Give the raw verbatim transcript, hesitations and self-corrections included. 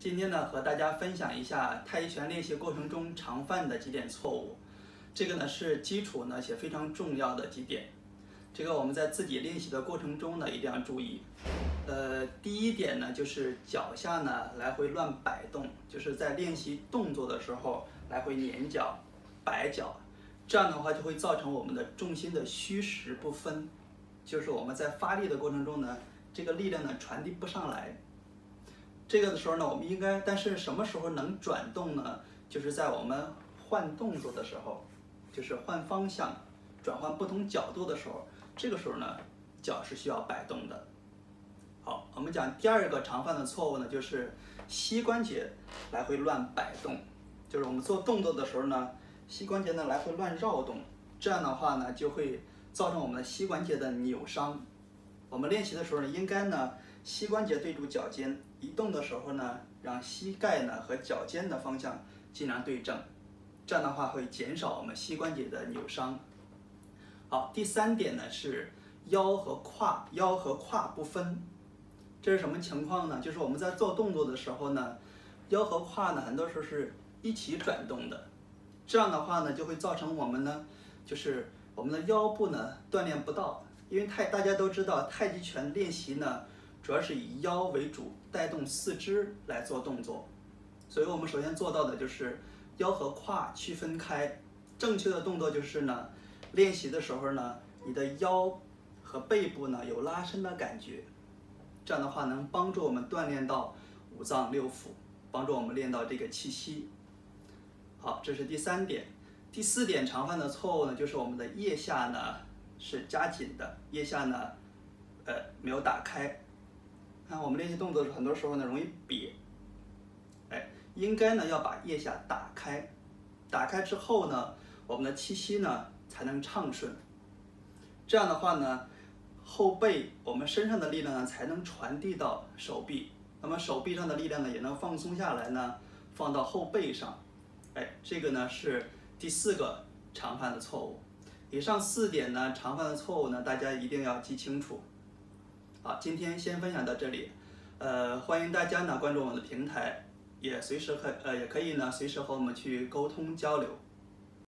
今天呢，和大家分享一下太极拳练习过程中常犯的几点错误。这个呢是基础呢且非常重要的几点。这个我们在自己练习的过程中呢一定要注意。呃，第一点呢就是脚下呢来回乱摆动，就是在练习动作的时候来回捻脚、摆脚，这样的话就会造成我们的重心的虚实不分，就是我们在发力的过程中呢，这个力量呢传递不上来。这个的时候呢，我们应该，但是什么时候能转动呢？就是在我们换动作的时候，就是换方向、转换不同角度的时候，这个时候呢，脚是需要摆动的。好，我们讲第二个常犯的错误呢，就是膝关节来回乱摆动，就是我们做动作的时候呢，膝关节呢来回乱绕动，这样的话呢，就会造成我们的膝关节的扭伤。我们练习的时候呢，应该呢，膝关节对住脚尖，移动的时候呢，让膝盖呢和脚尖的方向尽量对正，这样的话会减少我们膝关节的扭伤。好，第三点呢是腰和胯，腰和胯不分。这是什么情况呢？就是我们在做动作的时候呢，腰和胯呢很多时候是一起转动的，这样的话呢就会造成我们呢，就是我们的腰部呢锻炼不到。因为太大家都知道，太极拳练习呢，主要是以腰为主，带动四肢来做动作，所以我们首先做到的就是腰和胯区分开。正确的动作就是呢，练习的时候呢，你的腰和背部呢有拉伸的感觉，这样的话能帮助我们锻炼到五脏六腑，帮助我们练到这个气息。好，这是第三点。第四点常犯的错误呢，就是我们的腋下呢是夹紧的，腋下呢，呃，没有打开。看我们练习动作很多时候呢容易瘪，哎，应该呢要把腋下打开，打开之后呢，我们的气息呢才能畅顺。这样的话呢，后背我们身上的力量呢才能传递到手臂，那么手臂上的力量呢也能放松下来呢，放到后背上。哎，这个呢是第四个常犯的错误。以上四点呢，常犯的错误呢，大家一定要记清楚。好，今天先分享到这里，呃，欢迎大家呢关注我们的平台，也随时和呃也可以呢随时和我们去沟通交流。